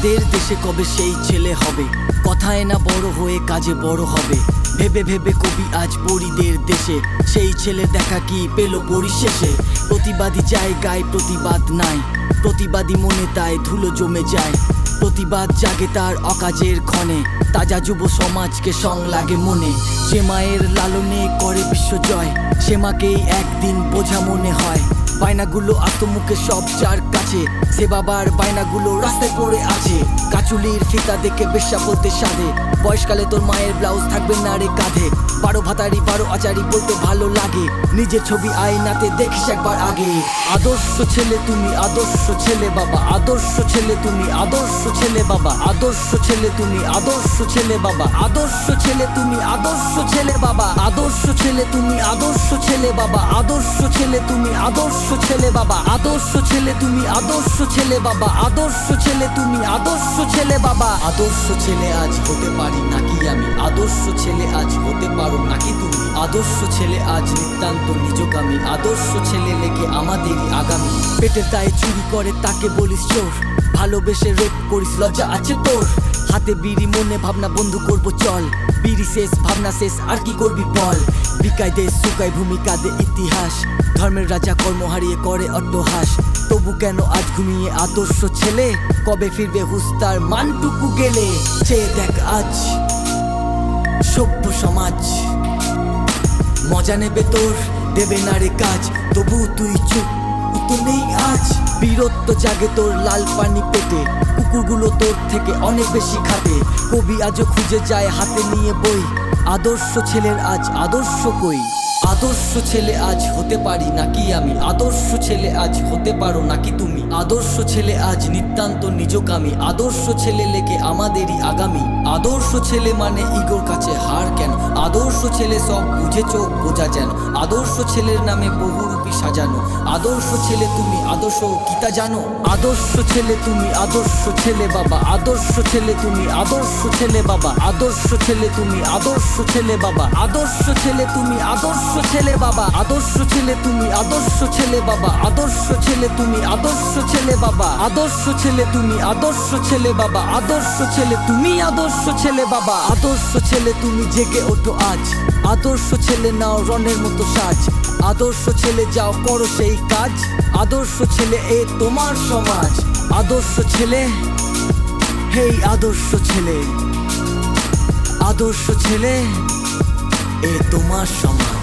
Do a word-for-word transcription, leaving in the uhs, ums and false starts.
চাঁদের দেশে কবে সেই ছেলে হবে, কথায় না বড় হয়ে কাজে বড় হবে। ভেবে ভেবে কবি আজ পরিদের দেশে, সেই ছেলে দেখা কি পেল পরিশেষে। প্রতিবাদী জায়গায় প্রতিবাদ নাই, প্রতিবাদী মনে তাই ধুলো জমে যায়। প্রতিবাদ জাগে তার অকাজের ক্ষণে, তাজা যুব সমাজকে সং লাগে মনে। যে মায়ের লালনে করে বিশ্বজয়, সে মাকেই একদিন বোঝা মনে হয়। বায়নাগুলো আত্মমুখে সব যার কাছে, সে বাবার বায়নাগুলো রাস্তায় পড়ে আছে। কাচুলির ফিতা দেখে বেশ্যা বলতে সাধে, বয়সকালে তোর মায়ের ব্লাউজ থাকবে না রে কাঁধে। বারো ভাতারি বারো আচারি বলতে ভালো লাগে, নিজের ছবি আয়নাতে দেখিস একবার আগে। আদর্শ ছেলে তুমি আদর্শ ছেলে বাবা, আদর্শ ছেলে তুমি আদর্শ ছেলে বাবা, আদর্শ ছেলে তুমি আদর্শ ছেলে বাবা, আদর্শ ছেলে তুমি আদর্শ ছেলে বাবা, আদর্শ ছেলে তুমি আদর্শ ছেলে বাবা, আদর্শ ছেলে তুমি আদর্শ ছেলে বাবা, আদর্শ ছেলে তুমি আদর্শ ছেলে বাবা, আদর্শ ছেলে তুমি আদর্শ ছেলে বাবা। আদর্শ ছেলে আজ হতে পারি নাকি আমি, আদর্শ ছেলে আজ হতে পারো নাকি তুমি। আদর্শ ছেলে আজ নিতান্ত নিজকামী, আদর্শ ছেলে লেগে আমাদেরই আগামী। পেটের দায়ে চুরি করে তাকে বলিস চোর, ভালোবেসে রেপ করিস লজ্জা আছে তোর। হাতে বিড়ি মনে ভাবনা বন্ধু করবো চল, বিড়ি শেষ ভাবনা শেষ আর কি করবি বল। বিকায় দেশ শুকায় ভূমিকা দে ইতিহাস, ধর্মের রাজা কর্ম হারিয়ে করে অট্টহাস। তবু কেন আজ ঘুমিয়ে আদর্শ ছেলে, কবে ফিরবে হুস্তার মানটুকু গেলে। চেয়ে দেখ আজ সভ্য সমাজ, মজা নেবে তোর দেবে না রে কাজ। তবু তুই চুপ তো নেই আজ, বীরত্ব জাগে তোর লাল পানি পেটে। কুকুরগুলো তোর থেকে অনেক বেশি খাটে, কবি আজও খুঁজে যায় হাতে নিয়ে বই। আদর্শ ছেলের আজ আদর্শ কই। আদর্শ ছেলে আজ হতে পারি নাকি আমি, আদর্শ ছেলে আজ হতে পারো নাকি তুমি। আদর্শ ছেলে আজ নিতান্ত নিজকামী, আদর্শ ছেলে লেগে আমাদেরই আগামী। আদর্শ ছেলে মানে ইগোর কাছে হার কেন, আদর্শ ছেলে সব বুঝে চোখ বোঝা যেন। আদর্শ ছেলের নামে বহুরূপী সাজানো, আদর্শ ছেলে তুমি আদর্শ কিতা জানো। আদর্শ ছেলে তুমি আদর্শ ছেলে বাবা, আদর্শ ছেলে তুমি আদর্শ ছেলে বাবা, আদর্শ ছেলে তুমি আদর্শ ছেলে বাবা, আদর্শ ছেলে তুমি আদর্শ ছেলে বাবা, আদর্শ ছেলে তুমি আদর্শ ছেলে বাবা, আদর্শ ছেলে তুমি আদর্শ ছেলে বাবা, আদর্শ ছেলে তুমি আদর্শ ছেলে বাবা, আদর্শ ছেলে তুমি আদর্শ ছেলে বাবা। আদর্শ ছেলে তুমি জেগে ওঠো আজ, আদর্শ ছেলে নাও রনের মতো সাজ। আদর্শ ছেলে যাও করো সেই কাজ, আদর্শ ছেলে এ তোমার সমাজ। আদর্শ ছেলে হেই আদর্শ ছেলে, আদর্শ ছেলে এ তোমার সমাজ।